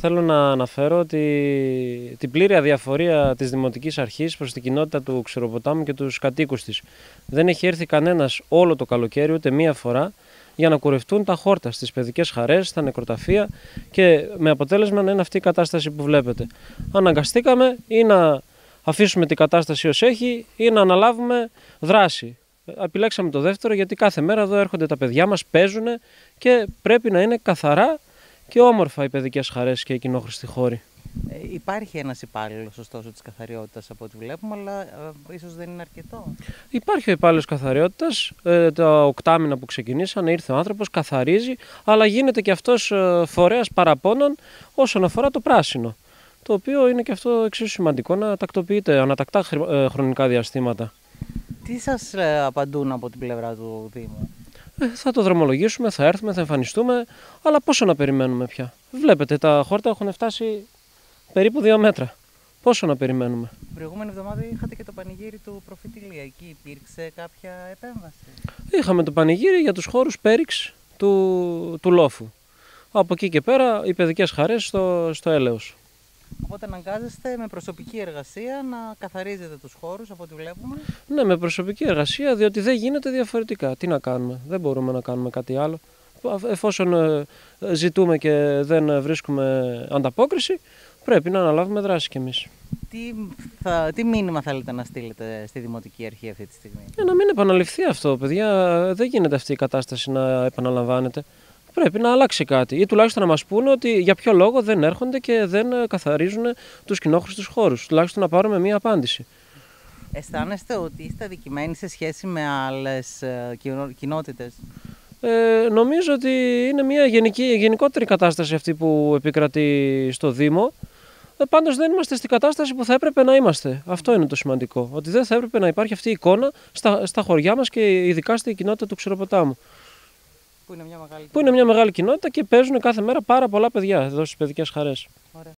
θέλω να αναφέρω ότι την πλήρη αδιαφορία της Δημοτικής Αρχής προς την κοινότητα του Ξηροποτάμου και τους κατοίκους της. Δεν έχει έρθει κανένας όλο το καλοκαίρι, ούτε μία φορά, για να κουρευτούν τα χόρτα στις παιδικές χαρές, στα νεκροταφεία και με αποτέλεσμα να είναι αυτή η κατάσταση που βλέπετε. Αναγκαστήκαμε ή να αφήσουμε την κατάσταση ως έχει ή να αναλάβουμε δράση. Επιλέξαμε το δεύτερο γιατί κάθε μέρα εδώ έρχονται τα παιδιά μας, παίζουν και πρέπει να είναι καθαρά και όμορφα οι παιδικές χαρές και οι κοινόχρηστοι χώροι. Υπάρχει ένας υπάλληλος ωστόσο της καθαριότητας από ό,τι βλέπουμε, αλλά ίσως δεν είναι αρκετό. Υπάρχει ο υπάλληλος καθαριότητας, τα οκτάμινα που ξεκινήσαν, ήρθε ο άνθρωπος, καθαρίζει, αλλά γίνεται και αυτός φορέας παραπώνων όσον αφορά το πράσινο. Το οποίο είναι και αυτό εξίσου σημαντικό να τακτοποιείται ανατακτά χρονικά διαστήματα. Τι σας απαντούν από την πλευρά του Δήμου? Θα το δρομολογήσουμε, θα έρθουμε, θα εμφανιστούμε, αλλά πόσο να περιμένουμε πια. Βλέπετε, τα χόρτα έχουν φτάσει περίπου 2 μέτρα. Πόσο να περιμένουμε. Την προηγούμενη εβδομάδα είχατε και το πανηγύρι του Προφητηλία. Εκεί υπήρξε κάποια επέμβαση? Είχαμε το πανηγύρι για τους χώρους πέριξ του λόφου. Από εκεί και πέρα οι παιδικές χαρές στο έλεος. Οπότε αναγκάζεστε με προσωπική εργασία να καθαρίζετε τους χώρους από ό,τι βλέπουμε. Ναι, με προσωπική εργασία, διότι δεν γίνεται διαφορετικά. Τι να κάνουμε, δεν μπορούμε να κάνουμε κάτι άλλο. Εφόσον ζητούμε και δεν βρίσκουμε ανταπόκριση, πρέπει να αναλάβουμε δράση κι εμείς. Τι μήνυμα θέλετε να στείλετε στη Δημοτική Αρχή αυτή τη στιγμή? Να μην επαναληφθεί αυτό, παιδιά. Δεν γίνεται αυτή η κατάσταση να επαναλαμβάνεται. Πρέπει να αλλάξει κάτι ή τουλάχιστον να μας πούνε ότι για ποιο λόγο δεν έρχονται και δεν καθαρίζουν τους κοινόχρηστους χώρους. Τουλάχιστον να πάρουμε μία απάντηση. Αισθάνεστε ότι είστε αδικημένοι σε σχέση με άλλες κοινότητες? Νομίζω ότι είναι μια γενικότερη κατάσταση αυτή που επικρατεί στο Δήμο. Πάντως δεν είμαστε στην κατάσταση που θα έπρεπε να είμαστε. Αυτό είναι το σημαντικό. Ότι δεν θα έπρεπε να υπάρχει αυτή η εικόνα στα χωριά μας και ειδικά στην κοινότητα του Ξηροποτάμου. Που είναι μια μεγάλη κοινότητα και παίζουν κάθε μέρα πάρα πολλά παιδιά εδώ στις παιδικές χαρές. Ωραία.